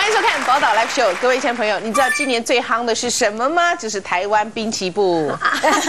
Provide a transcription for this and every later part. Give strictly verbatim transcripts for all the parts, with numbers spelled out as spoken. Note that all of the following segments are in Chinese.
迎收看《宝岛 Live Show》，各位亲爱的朋友，你知道今年最夯的是什么吗？就是台湾滨崎步。耶！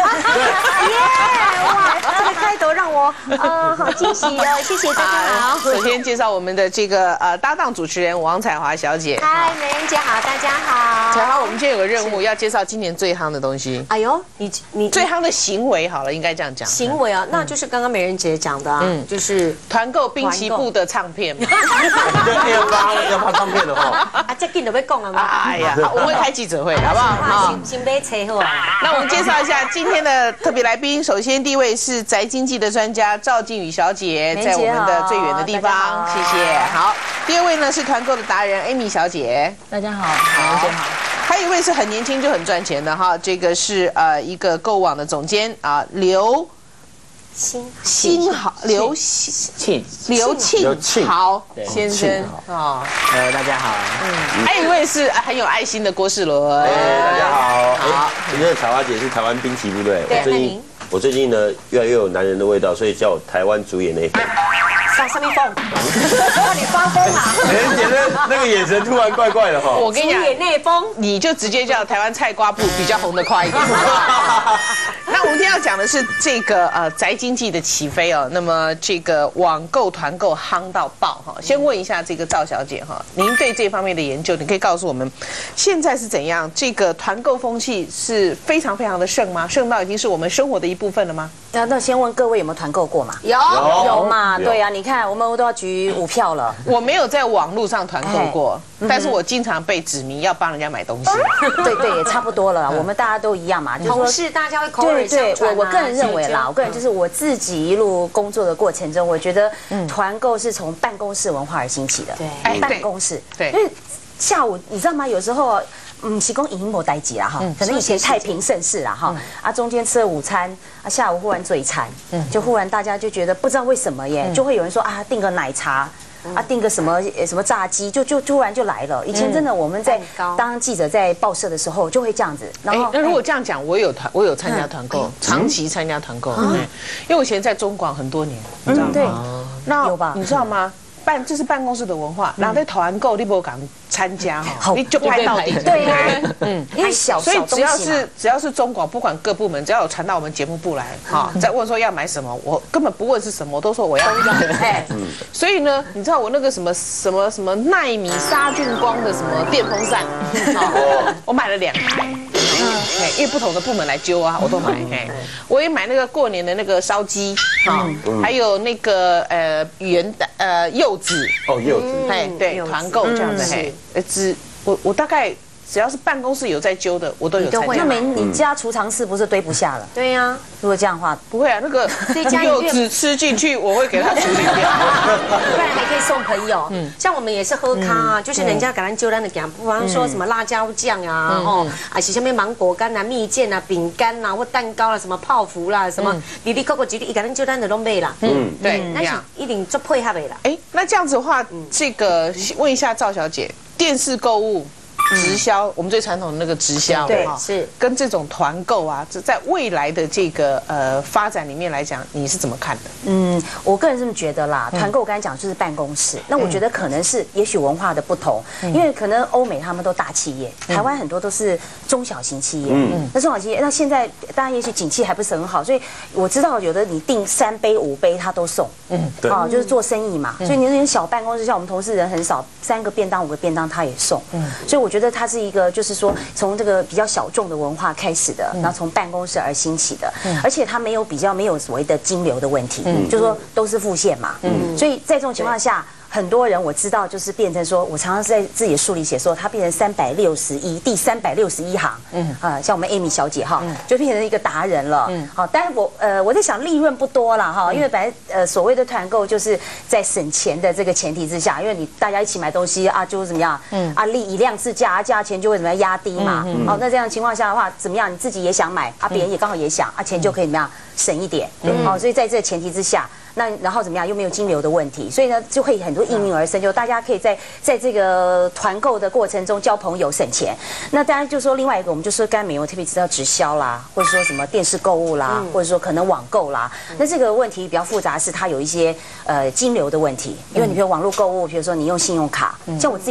哇，这个开头让我呃好惊喜哦！谢谢大家好。 首先介绍我们的这个呃搭档主持人王彩华小姐。 嗨，美人姐好，大家好。 彩华，我们今天有个任务，要介绍今年最夯的东西。 哎呦，你你最夯的行为好了，应该这样讲。 行为啊，那就是刚刚美人姐讲的啊，就是团购滨崎步的唱片嘛。 要发要发唱片的话， 啊，这紧就要讲了嘛。 哎呀，我们会开记者会，好不好？ 先先买车好啊。 那我们介绍一下今天的特别来宾。首先，第一位是宅经济的专家赵静宇小姐，在我们的最远的地方，谢谢。好，第二位呢是团购的达人 Amy 小姐， 大家好，好，姐好。 还有一位是很年轻就很赚钱的哈，这个是呃一个购物网的总监啊，刘新新豪刘庆刘庆豪先生啊， 呃，大家好。 嗯，还有一位是很有爱心的郭世伦， 大家好。好，今天的彩华姐是台湾滨崎步对，我最近我最近呢越来越有男人的味道，所以叫我台湾主演那一份。 上上面风，让你发疯啊！ 美人姐那那个眼神突然怪怪的哈。 我跟你讲， 内风， 你就直接叫台湾菜瓜布比较红得快一点。那我们今天要讲的是这个呃宅经济的起飞哦。那么这个网购团购夯到爆哈。先问一下这个赵小姐哈，您对这方面的研究，你可以告诉我们现在是怎样？这个团购风气是非常非常的盛吗？盛到已经是我们生活的一部分了吗？ 那那先问各位有没有团购过嘛？ 有有嘛？对呀，你看我们都要举五票了。 我没有在网络上团购过，但是我经常被指明要帮人家买东西。 对对，也差不多了。我们大家都一样嘛，就是同事大家会口耳相对对， 传。 我我个人认为啦，我个人就是我自己一路工作的过程中，我觉得团购是从办公室文化而兴起的。 对， 办公室对， 因为下午你知道吗？有时候。嗯，提供影幕待机啦哈，可能以前太平盛世啦哈，啊中间吃了午餐，啊下午忽然嘴馋，就忽然大家就觉得不知道为什么耶，就会有人说啊订个奶茶，啊订个什么什么炸鸡，就就突然就来了。以前真的我们在当记者在报社的时候就会这样子。然后那如果这样讲，我有团我有参加团购，长期参加团购，因为我以前在中广很多年，你知道吗？那有吧？你知道吗？办这是办公室的文化，然后在团购你不敢参加哈，你就拍到底。 对呀，嗯，因为小所以只要是只要是中广，不管各部门，只要有传到我们节目部来，哈，在问说要买什么，我根本不问是什么，我都说我要。哎，所以呢，你知道我那个什么什么什么奈米杀菌光的什么电风扇，我买了两台。嗯，因为不同的部门来揪啊，我都买。嘿，我也买那个过年的那个烧鸡，哈，还有那个呃元旦呃柚子哦柚子， 哎对，团购这样子嘿，呃只我我大概只要是办公室有在揪的，我都有参加。 那没你家储藏室不是堆不下了？ 对呀， 如果这样的话， 不会啊，那个柚子吃进去，我会给他处理掉， 不然还可以送朋友。嗯，像我们也是喝咖啊，就是人家给咱揪咱的讲，比方说什么辣椒酱啊，哦，啊是下面芒果干啊、蜜饯啊、饼干啊或蛋糕啦、什么泡芙啦、什么里里扣扣几里，一个人揪咱的都买啦。 嗯，对， 那是一定做配合的啦。 哎，那这样子的话，这个问一下赵小姐，电视购物。直销，我们最传统的那个直销， 对，是跟这种团购啊，这在未来的这个呃发展里面来讲，你是怎么看的？ 嗯，我个人这么觉得啦。团购我刚才讲就是办公室，那我觉得可能是也许文化的不同，因为可能欧美他们都大企业，台湾很多都是中小型企业。嗯，那中小企业，那现在大家也许景气还不是很好，所以我知道有的你订三杯五杯他都送。嗯，对，哦，就是做生意嘛，所以你那些小办公室，像我们同事人很少，三个便当五个便当他也送。嗯，所以我觉得。觉得它是一个，就是说从这个比较小众的文化开始的，然后从办公室而兴起的，而且它没有比较没有所谓的金流的问题，就是说都是付现嘛，所以在这种情况下。很多人我知道，就是变成说，我常常在自己的书里写说，它变成三百六十一第三百六十一行，嗯啊，像我们 Amy 小姐哈，就变成一个达人了，嗯，好，但是我呃我在想利润不多了哈，因为本来呃所谓的团购就是在省钱的这个前提之下，因为你大家一起买东西啊，就怎么样，嗯啊利以量制价，价钱就会怎么样压低嘛，哦，那这样情况下的话，怎么样你自己也想买啊，别人也刚好也想啊，钱就可以怎么样省一点，哦，所以在这个前提之下。那然后怎么样？又没有金流的问题，所以呢，就会很多应运而生，就大家可以在在这个团购的过程中交朋友、省钱。那当然就说另外一个，我们就说刚才美容特别知道直销啦，或者说什么电视购物啦，或者说可能网购啦。那这个问题比较复杂，是它有一些呃金流的问题，因为你比如网络购物，比如说你用信用卡，像我自己就。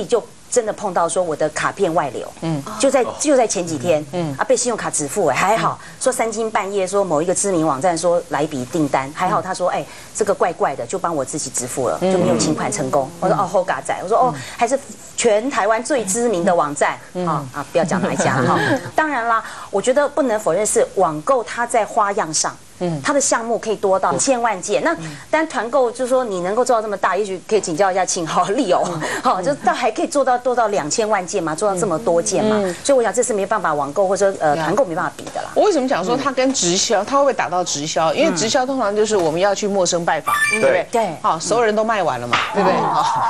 真的碰到说我的卡片外流，嗯，就在就在前几天，嗯啊被信用卡止付哎，还好说三更半夜说某一个知名网站说来一笔订单，还好他说哎这个怪怪的，就帮我自己支付了，就没有请款成功。我说哦后嘎仔，我说哦还是全台湾最知名的网站啊啊不要讲哪一家哈。当然啦，我觉得不能否认是网购它在花样上。嗯，它的项目可以多到千万件。那但团购就是说你能够做到这么大，也许可以请教一下庆豪利友，好，就到还可以做到多到两千万件嘛，做到这么多件嘛。所以我想这是没办法网购或者呃团购没办法比的啦。 我为什么讲说它跟直销，它会不会打到直销？因为直销通常就是我们要去陌生拜访，对不对？ 对， 好，所有人都卖完了嘛，对不对？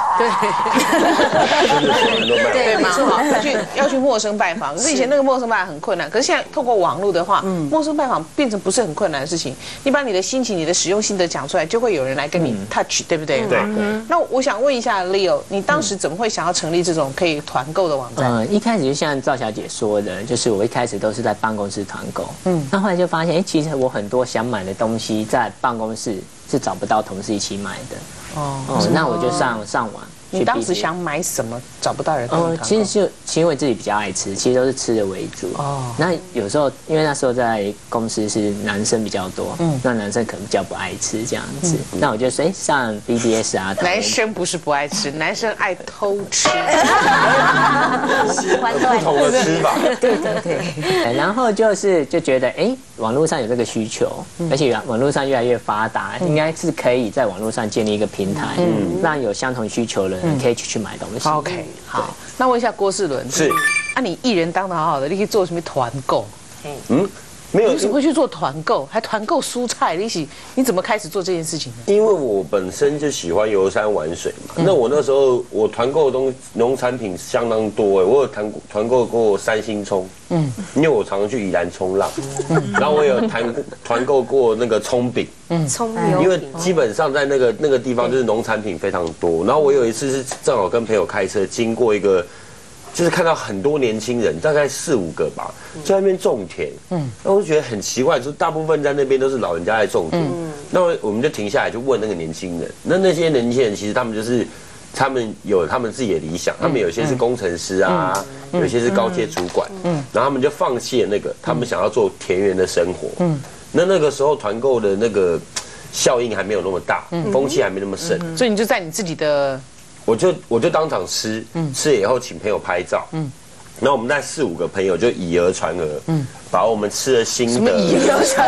对，对嘛，要去要去陌生拜访。可是以前那个陌生拜访很困难，可是现在透过网络的话，陌生拜访变成不是很困难的事情。你把你的心情、你的使用心得讲出来，就会有人来跟你 touch， 对不对？ 对。 那我想问一下 Leo， 你当时怎么会想要成立这种可以团购的网站？ 嗯，一开始就像赵小姐说的，就是我一开始都是在办公室团购，嗯，那后来就发现，哎，其实我很多想买的东西在办公室是找不到同事一起买的。哦。哦，那我就上上网。 你当时想买什么？找不到人。哦， 其实就其实我自己比较爱吃，其实都是吃的为主。哦，那有时候因为那时候在公司是男生比较多，嗯，那男生可能比较不爱吃这样子。那我就说，哎，上 B B S 啊。 男生不是不爱吃，男生爱偷吃。 喜欢不同的吃法。 对对对。 然后就是就觉得，哎，网络上有这个需求，而且网络上越来越发达，应该是可以在网络上建立一个平台，嗯，让有相同需求的。你可以去买东西。 OK， 好，那问一下郭世伦， 是， 啊，你艺人当得好好的，你可以做什么团购？ 嗯，没有， 你怎么会去做团购？还团购蔬菜？你喜你怎么开始做这件事情呢？ 因为我本身就喜欢游山玩水嘛。那我那时候我团购的东农产品相当多哎，我有团团购过三星葱，嗯，因为我常常去宜兰冲浪，然后我有团团购过那个葱饼。 嗯，葱油， 因为基本上在那个那个地方就是农产品非常多，然后我有一次是正好跟朋友开车经过一个，就是看到很多年轻人，大概四五个吧，在那边种田，嗯，那我就觉得很奇怪，就是大部分在那边都是老人家在种田，嗯，那我们就停下来就问那个年轻人，那那些年轻人其实他们就是他们有他们自己的理想，他们有些是工程师啊，有些是高阶主管，嗯，然后他们就放弃了那个，他们想要做田园的生活，嗯。那那个时候团购的那个效应还没有那么大，风气还没那么盛， 所以你就在你自己的， 我就我就当场吃，吃了以后请朋友拍照，然后我们那四五个朋友就以讹传讹，把我们吃了新的以讹传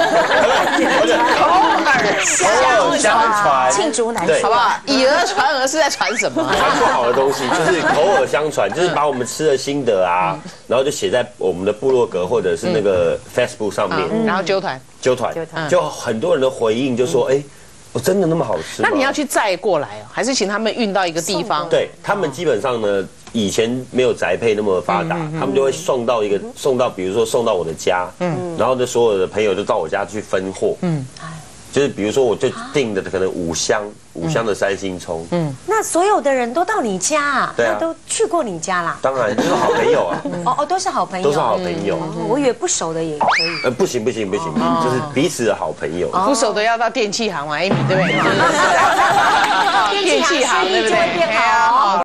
讹，口耳相传， 罄竹难书， 好不好？以讹传讹是在传什么？ 传不好的东西，就是口耳相传，就是把我们吃的心得啊，然后就写在我们的部落格或者是那个 Facebook 上面， 然后揪团。 揪团，就很多人的回应就说：“哎，我真的那么好吃吗？” 那你要去载过来哦，还是请他们运到一个地方？ 对他们基本上呢，以前没有宅配那么发达，他们就会送到一个送到，比如说送到我的家，嗯，然后呢，所有的朋友就到我家去分货，嗯。就是比如说，我就订的可能五箱五箱的三星葱，嗯， 那所有的人都到你家啊？ 对啊， 都去过你家啦？ 当然都是好朋友啊。 哦哦，都是好朋友， 都是好朋友。 我以为不熟的也可以。 呃，不行不行不行，就是彼此的好朋友。 不熟的要到电器行嘛，Amy 对不对？电器行对不对？ 变好。